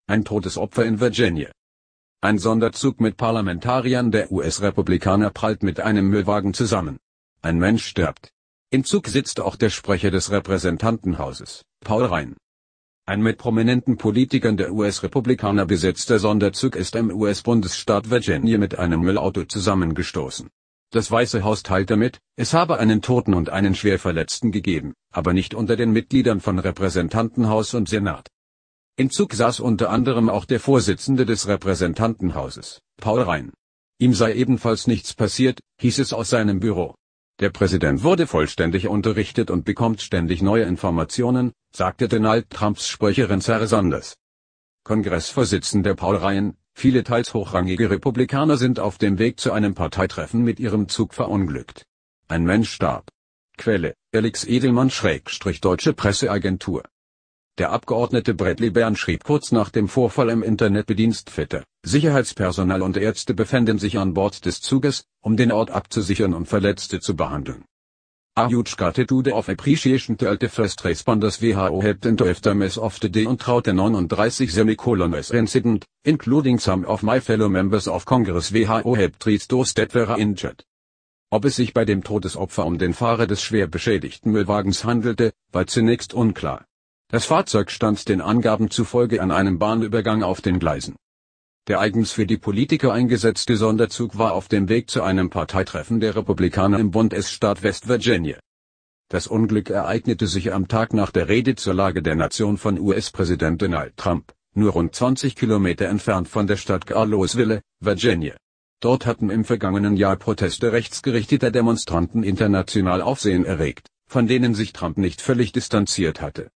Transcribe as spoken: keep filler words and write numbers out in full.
Ein Todesopfer in Virginia. Ein Sonderzug mit Parlamentariern der U S-Republikaner prallt mit einem Müllwagen zusammen. Ein Mensch stirbt. Im Zug sitzt auch der Sprecher des Repräsentantenhauses, Paul Ryan. Ein mit prominenten Politikern der U S-Republikaner besetzter Sonderzug ist im U S-Bundesstaat Virginia mit einem Müllauto zusammengestoßen. Das Weiße Haus teilte mit, es habe einen Toten und einen Schwerverletzten gegeben, aber nicht unter den Mitgliedern von Repräsentantenhaus und Senat. Im Zug saß unter anderem auch der Vorsitzende des Repräsentantenhauses, Paul Ryan. Ihm sei ebenfalls nichts passiert, hieß es aus seinem Büro. Der Präsident wurde vollständig unterrichtet und bekommt ständig neue Informationen, sagte Donald Trumps Sprecherin Sarah Sanders. Kongressvorsitzender Paul Ryan: Viele teils hochrangige Republikaner sind auf dem Weg zu einem Parteitreffen mit ihrem Zug verunglückt. Ein Mensch starb. Quelle: Alex Edelmann-Deutsche Presseagentur. Der Abgeordnete Bradley Byrne schrieb kurz nach dem Vorfall im Internetbedienst Twitter: Sicherheitspersonal und Ärzte befänden sich an Bord des Zuges, um den Ort abzusichern und Verletzte zu behandeln. A huge gratitude of appreciation to all the first responders W H O helped in the aftermath of the day und traute neununddreißig semicolon as incident, including some of my fellow members of Congress. W H O helped treat those that were injured. Ob es sich bei dem Todesopfer um den Fahrer des schwer beschädigten Müllwagens handelte, war zunächst unklar. Das Fahrzeug stand den Angaben zufolge an einem Bahnübergang auf den Gleisen. Der eigens für die Politiker eingesetzte Sonderzug war auf dem Weg zu einem Parteitreffen der Republikaner im Bundesstaat West Virginia. Das Unglück ereignete sich am Tag nach der Rede zur Lage der Nation von U S-Präsident Donald Trump, nur rund zwanzig Kilometer entfernt von der Stadt Carlousville, Virginia. Dort hatten im vergangenen Jahr Proteste rechtsgerichteter Demonstranten international Aufsehen erregt, von denen sich Trump nicht völlig distanziert hatte.